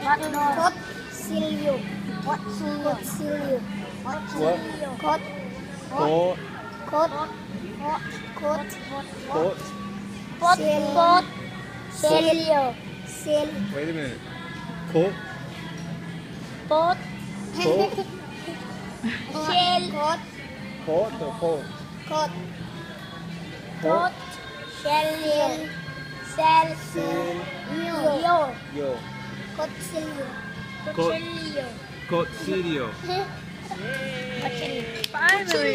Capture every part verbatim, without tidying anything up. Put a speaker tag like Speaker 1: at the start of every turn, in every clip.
Speaker 1: Cocilio. Cocilio. Cocilio. Cot.
Speaker 2: Cot.
Speaker 1: Cot. Cot.
Speaker 2: Cot.
Speaker 1: Cot. Cot. Celio. Cel.
Speaker 2: Wait a minute. Cot.
Speaker 1: Cot.
Speaker 2: Cot.
Speaker 1: Cel. Cot.
Speaker 2: Cot or cot?
Speaker 1: Cot. Cot. Celio. Cel. Celio.
Speaker 2: Yo.
Speaker 1: Cocilio.
Speaker 2: Cot.
Speaker 1: Cocilio.
Speaker 2: Cocilio.
Speaker 3: Finally.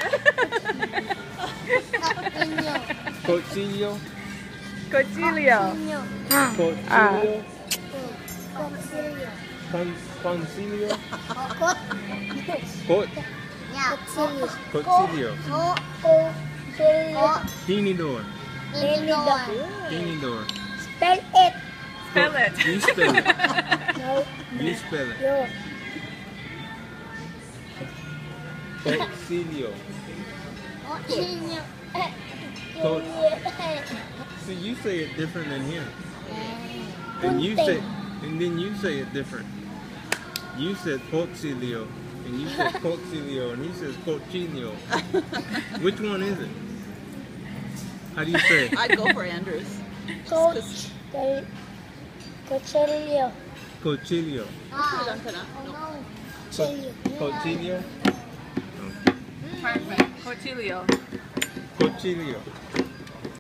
Speaker 2: Cocilio.
Speaker 3: Cochilio.
Speaker 2: Cocilio.
Speaker 1: Cocilio.
Speaker 2: Con concilio.
Speaker 1: Cot.
Speaker 2: Cot.
Speaker 1: Cocilio.
Speaker 2: Cocilio.
Speaker 1: Cocilio.
Speaker 2: Hinidor.
Speaker 1: Inidor.
Speaker 2: Hinidor.
Speaker 1: Spell it.
Speaker 3: Spell it.
Speaker 2: You spell it.
Speaker 1: No.
Speaker 2: You spell it.
Speaker 1: Yo.
Speaker 2: Cocilio. Cot. See, you say it different than him. And you say, and then you say it different. You said Cocilio, and you said Cocilio, and he says Cocilio. Which one is it? How do you say it?
Speaker 4: I'd go for Andrews.
Speaker 1: Coach. Cocilio.
Speaker 2: Cocilio.
Speaker 4: Ilan ka na?
Speaker 1: Cocilio.
Speaker 2: Cocilio?
Speaker 3: Perfect. Cochilio.
Speaker 2: Cocilio.